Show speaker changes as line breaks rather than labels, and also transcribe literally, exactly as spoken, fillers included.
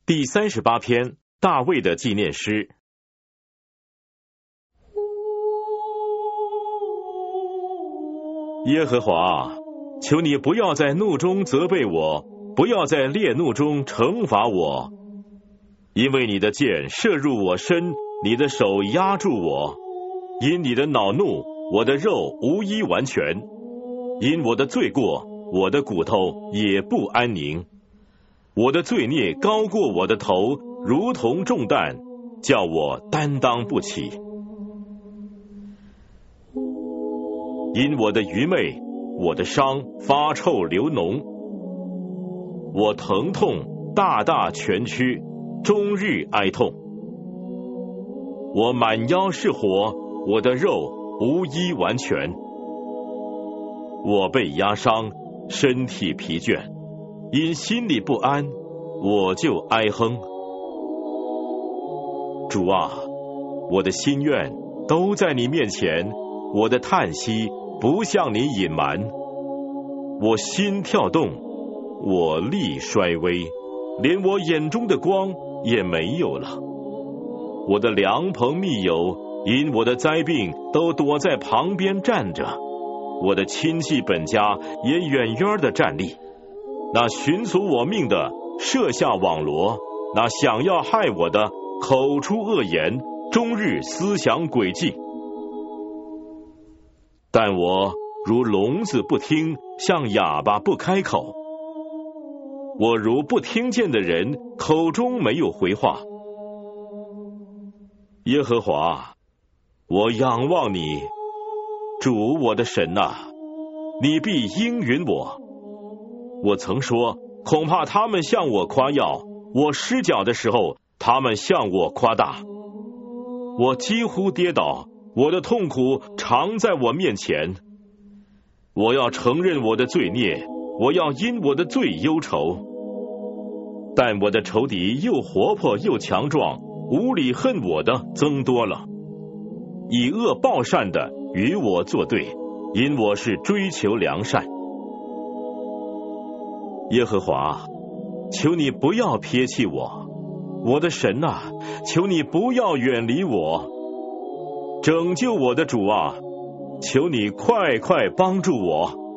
第三十八篇，大卫的纪念诗。耶和华，求你不要在怒中责备我，不要在烈怒中惩罚我，因为你的箭射入我身，你的手压住我。因你的恼怒，我的肉无一完全；因我的罪过，我的骨头也不安宁。我的罪孽高过我的头，如同重担，叫我担当不起。因我的愚昧，我的伤发臭流脓，我疼痛大大蜷曲，终日哀痛。我满腰是火，我的肉无一完全。我被压伤，身体疲倦，因心里不安，我就哀哼。主啊，我的心愿都在你面前，我的叹息不向你隐瞒。我心跳动，我力衰微，连我眼中的光也没有了。我的良朋密友因我的灾病都躲在旁边站着，我的亲戚本家也远远地站立。那寻索我命的设下网罗，那想要害我的口出恶言，终日思想诡计。但我如聋子不听，像哑巴不开口。我如不听见的人，口中没有回话。耶和华，我仰望你，主我的神啊，你必应允我。我曾说，恐怕他们向我夸耀，我失脚的时候，他们向我夸大。我几乎跌倒，我的痛苦常在我面前。我要承认我的罪孽，我要因我的罪忧愁。但我的仇敌又活泼又强壮，无理恨我的增多了。以恶报善的与我作对，因我是追求良善。耶和华，求你不要撇弃我，我的神啊，求你不要远离我。拯救我的主啊，求你快快帮助我。